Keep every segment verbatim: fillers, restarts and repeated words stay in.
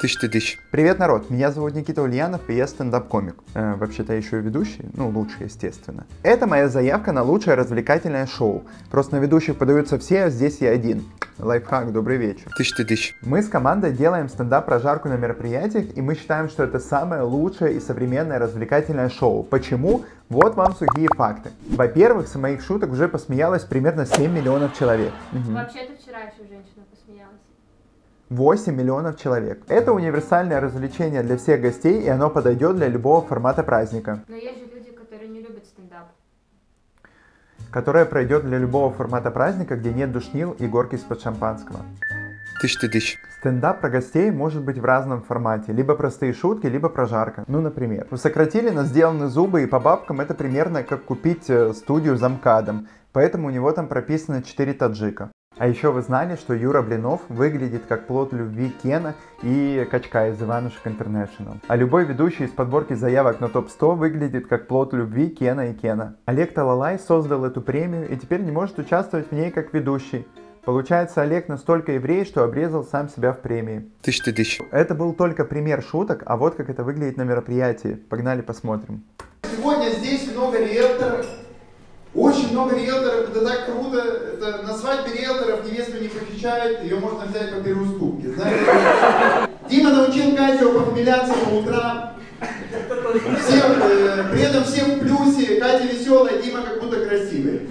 Тысяч ты тысяч. Привет, народ! Меня зовут Никита Ульянов, и я стендап-комик. Э, вообще-то еще и ведущий, ну, лучше, естественно. Это моя заявка на лучшее развлекательное шоу. Просто на ведущих подаются все, а здесь я один. Лайфхак, добрый вечер. Тысяч ты тысяч. Мы с командой делаем стендап-прожарку на мероприятиях, и мы считаем, что это самое лучшее и современное развлекательное шоу. Почему? Вот вам сухие факты. Во-первых, с моих шуток уже посмеялось примерно семь миллионов человек. Угу. Вообще-то вчера еще женщина посмеялась. восемь миллионов человек. Это универсальное развлечение для всех гостей, и оно подойдет для любого формата праздника. Но есть же люди, которые не любят стендап. Которое пройдет для любого формата праздника, где нет душнил и горки из-под шампанского. Тысяч ты тысяч. Стендап про гостей может быть в разном формате. Либо простые шутки, либо прожарка. Ну, например. Сократили на сделаны зубы, и по бабкам это примерно как купить студию за МКАДом. Поэтому у него там прописано четыре таджика. А еще вы знали, что Юра Блинов выглядит как плод любви Кена и Качка из Иванушек Интернешнл. А любой ведущий из подборки заявок на топ сто выглядит как плод любви Кена и Кена. Олег Талалай создал эту премию и теперь не может участвовать в ней как ведущий. Получается, Олег настолько еврей, что обрезал сам себя в премии. Тысяч ты тысяч. Это был только пример шуток, а вот как это выглядит на мероприятии. Погнали посмотрим. Сегодня здесь много риэлторов. Очень много риэлторов, это так круто, это на свадьбе риэлторов невесту не похищают, ее можно взять по переуступке, знаете? Дима научил Катю похмеляться по утрам, все, э, при этом все в плюсе, Катя веселая, Дима как будто красивый.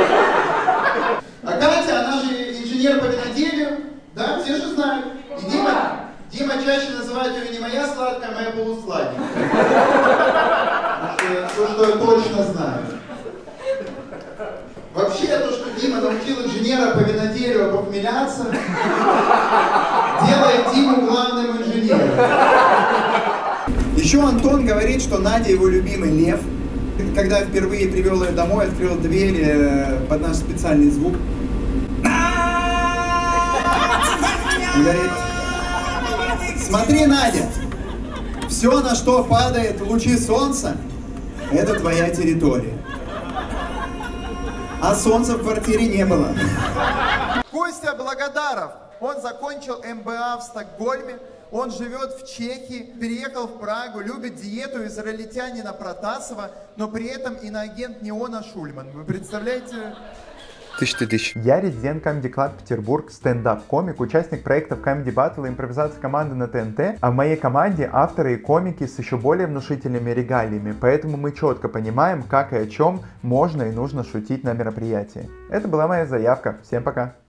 А Катя, она же инженер по виноделию, да, все же знают. И Дима, Дима чаще называет ее не моя сладкая, а моя полусладенькая. То, что я точно знаю. Вообще, то, что Дима научил инженера по виноделию похмеляться, делает Диму главным инженером. Еще Антон говорит, что Надя его любимый лев. Когда я впервые привел ее домой, открыл дверь э, под наш специальный звук. Он говорит: смотри, Надя, все, на что падает лучи солнца, это твоя территория. А солнца в квартире не было. Костя Благодаров, он закончил эм бэ а в Стокгольме, он живет в Чехии, переехал в Прагу, любит диету израильтянина Протасова, но при этом иноагент Неона Шульман. Вы представляете? Тысяч ты тысяч. Я резидент Comedy Club Петербург, стендап-комик, участник проектов Comedy Battle и импровизации команды на тэ эн тэ, а в моей команде авторы и комики с еще более внушительными регалиями, поэтому мы четко понимаем, как и о чем можно и нужно шутить на мероприятии. Это была моя заявка. Всем пока!